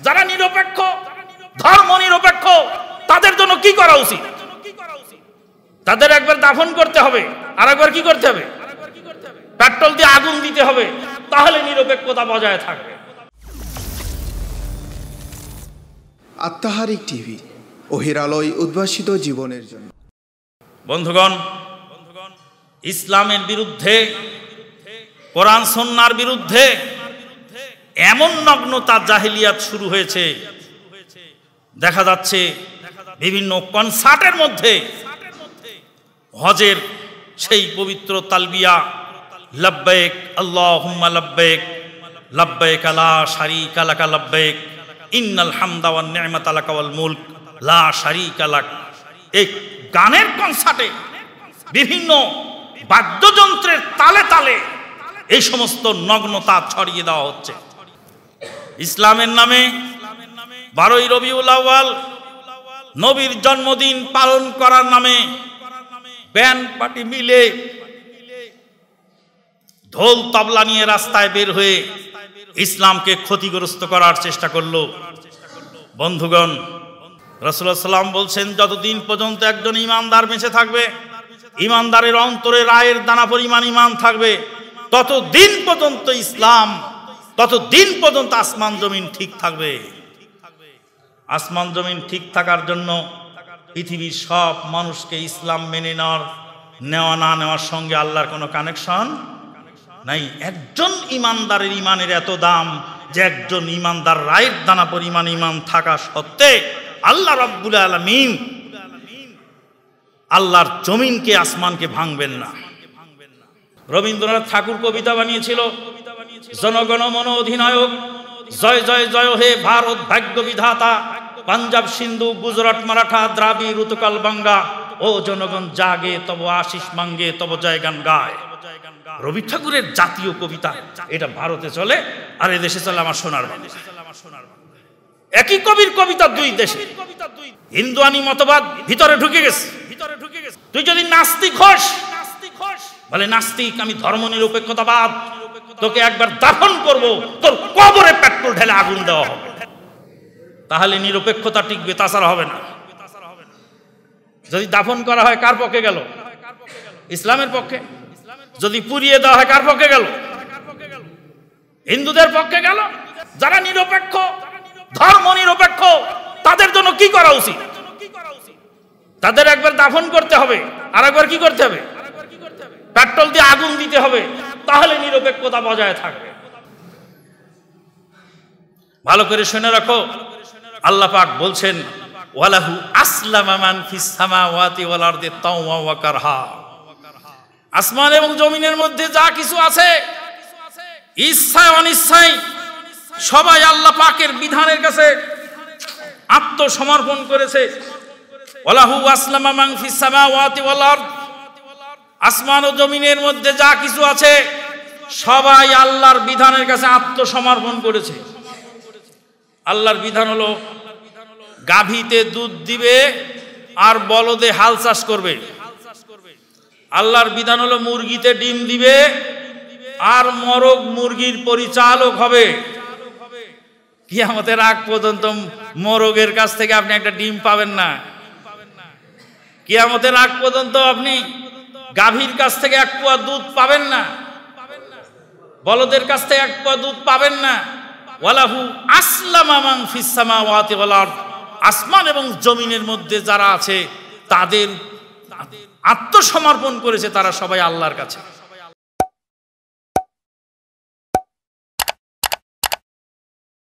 যারা নিরপেক্ষ, ধর্ম নিরপেক্ষ, তাদের জন্য কি করা উচিত? তাদের একবার দাফন করতে হবে, আর একবার কি করতে হবে? পেট্রোল দিয়ে আগুন দিতে হবে, তাহলে নিরপেক্ষতা বজায় থাকবে। আত্মাহারিক টিভি, ওহির আলোয় উদ্ভাসিত জীবনের জন্য। বন্ধুগণ, ইসলামের বিরুদ্ধে, কোরআন সুন্নাহর বিরুদ্ধে এমন নগ্নতা জাহেলিয়াত শুরু হয়েছে, দেখা যাচ্ছে বিভিন্ন কনসার্টের মধ্যে হজের সেই পবিত্র তালবিয়া, লব্বাইক আল্লাহুম্মা লব্বাইক, লব্বাইক লা শারীকা লাকা লব্বাইক, ইন্নাল হামদা ওয়ান নি'মাতা লাকা ওয়াল মুলক লা শারীকা লাক, এই গানের কনসার্টে বিভিন্ন বাদ্যযন্ত্রের তালে তালে এই সমস্ত নগ্নতা ছড়িয়ে দেওয়া হচ্ছে। ইসলামের নামে 12ই রবিউল আউয়াল নবীর জন্মদিন পালন করার নামে ব্যান্ড পার্টি মিলে ঢোল তবলা নিয়ে রাস্তায় বের হয়ে ইসলামকে ক্ষতিগ্রস্ত করার চেষ্টা করলো। বন্ধুগণ, রাসূলুল্লাহ সাল্লাম বলছেন, যতদিন পর্যন্ত একজন ইমানদার বেঁচে থাকবে, ইমানদারের অন্তরে রায়ের দানা পরিমাণ ইমান থাকবে, ততদিন পর্যন্ত ইসলাম, ততদিন পর্যন্ত আসমান জমিন ঠিক থাকবে। আসমান জমিন ঠিক থাকার জন্য পৃথিবীর সব মানুষকে ইসলাম মেনে নেওয়া না নেওয়ার সঙ্গে আল্লাহর কোনো কানেকশন নাই। একজন ইমানদারের ইমানের এত দাম যে একজন ইমানদার রায়ের দানা পরিমাণ ইমান থাকা সত্ত্বে আল্লাহ রাব্বুল আলামিন আল্লাহর জমিনকে, আসমানকে ভাঙবেন না। রবীন্দ্রনাথ ঠাকুর কবিতা বানিয়েছিল, জনগণ মন অধিনায়ক, জয় জয় জয় হে ভারত ভাগ্য বিধাতা, পাঞ্জাব সিন্ধু গুজরাট মারাঠা দ্রাবিড় উৎকল বাঙ্গা, ও জনগণ জাগে তব আশিস মাঙ্গে তব জয় গান গায়। রবি ঠাকুরের জাতীয় কবিতা, এটা ভারতে চলে আর এদেশে চলে আমার সোনার বাংলা। একই কবির কবিতা দুই দেশে। হিন্দুয়ানি মতবাদ ভিতরে ঢুকে গেছে। তুই যদি নাস্তিক হস, বলে নাস্তিক, আমি ধর্ম নিরপেক্ষতাবাদ, তোকে একবার দাফন করব, তোর কবরে পেট্রোল ঢেলে আগুন দেওয়া হবে, তাহলে নিরপেক্ষতা টিকবে, তাছাড়া হবে না। যদি দাফন করা হয় কার পক্ষে গেল? ইসলামের পক্ষে। যদি পুড়িয়ে দেওয়া হয় কার পক্ষে গেল? হিন্দুদের পক্ষে গেল। যারা নিরপেক্ষ, ধর্ম নিরপেক্ষ, তাদের জন্য কি করা উচিত? তাদের একবার দাফন করতে হবে, আর একবার কি করতে হবে? পেট্রোল দিয়ে আগুন দিতে হবে, তাহলে নিরপেক্ষতা বজায় থাকবে। ভালো করে শুনে রাখো, আল্লাহ পাক বলছেন, ওয়ালাহু আসলামা মান ফিস সামাওয়াতি ওয়াল আরদি তাওয়া ওয়া কারহা। আসমান এবং জমিনের মধ্যে যা কিছু আছে, ইচ্ছায় অনিচ্ছায়, সবাই আল্লাহ পাকের বিধানের কাছে আত্মসমর্পণ করেছে। ওয়ালাহু আসলামা মান ফিস সামাওয়াতি ওয়াল আরদ, আসমান ও জমিনের মধ্যে যা কিছু আছে সবাই আল্লাহর বিধানের কাছে আত্মসমর্পণ করেছে। আল্লাহর বিধান হলো গাভীতে দুধ দিবে আর বলদে হাল চাষ করবে। আল্লাহর বিধান হলো মুরগিতে ডিম দিবে আর মরগ মুরগির পরিচালক হবে। কিয়ামতের আগ পর্যন্ত মরগের কাছ থেকে আপনি একটা ডিম পাবেন না। কিয়ামতের আগ পর্যন্ত আপনি গাভীর কাছ থেকে এক পোয়া দুধ পাবেন না, বলদের কাছ থেকে এক পোয়া দুধ পাবেন না। ওয়ালাহু আসলামা মান ফিস সামাওয়াতি ওয়াল আরদ, আসমান এবং জমিনের মধ্যে যারা আছে তাদের আত্মসমর্পণ করেছে, তারা সবাই আল্লাহর কাছে।